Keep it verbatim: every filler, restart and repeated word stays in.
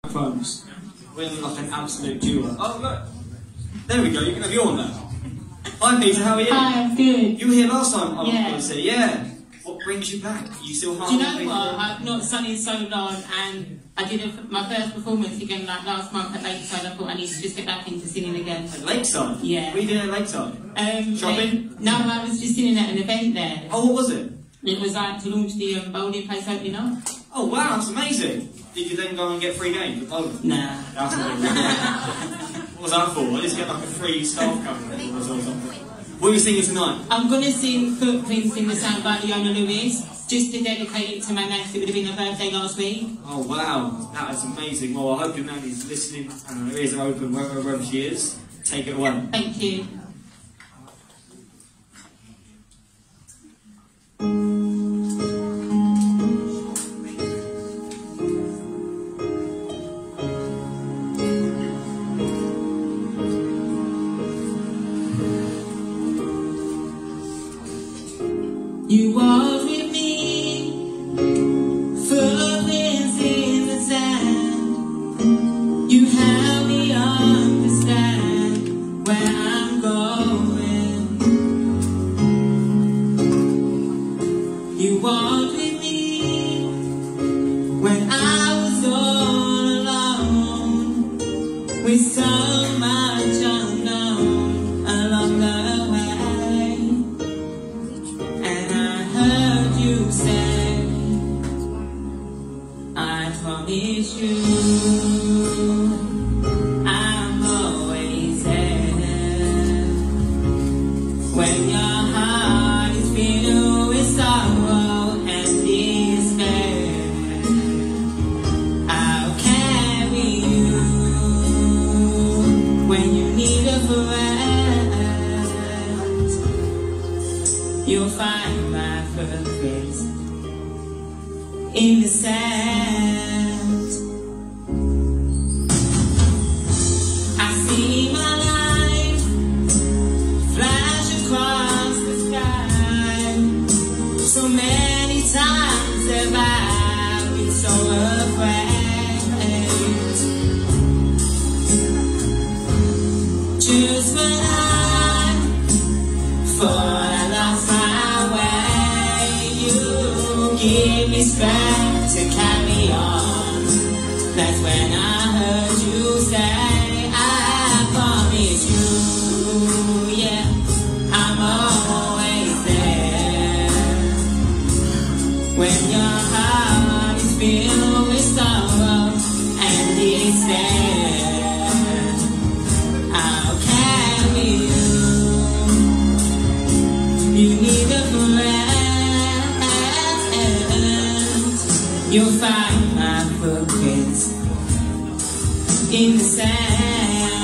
Phones. We're like an absolute duo. Oh look, there we go. You can have your one now. Hi Peter, how are you? Hi, I'm good. You were here last time. I'm Yeah. honestly, yeah. What brings you back? Are you still hard? Do you know what? I've not sung in so long, and I did a, my first performance again like last month at Lakeside. I thought I need to just get back into singing again. At Lakeside? Yeah. What are you doing at Lakeside? Um, Shopping? Uh, no, I was just singing at an event there. Oh, what was it? It was like to launch the um, bowling place opening up. Oh wow, that's amazing. Did you then go and get free games at bowling? Nah. That's amazing. What was that for? I just get like a free staff cover or something. What are you singing tonight? I'm going to sing Footprints in the Sand by Leona Lewis, just to dedicate it to my nan. It would have been her birthday last week. Oh wow, that is amazing. Well, I hope your nan is listening and her ears are open wherever, wherever she is. Take it away. Thank you. You walk with me, footprints in the sand. You help me understand where I'm going. You walked with me when I was all alone, with so much unknown along the way. You say, I promise you, I'm always there. When your heart is filled with sorrow and despair, I'll carry you. When you need a friend, you'll find my footprints in the sand. I see my life flash across the sky. So many times have I been so afraid. Just when I thought I lost my way, you give me strength to carry on. That's when I heard you say, I promise you, yeah, I'm always there. When your heart is filled with sorrow and despair, I'll carry you. You need a friend, you'll find my footprints in the sand.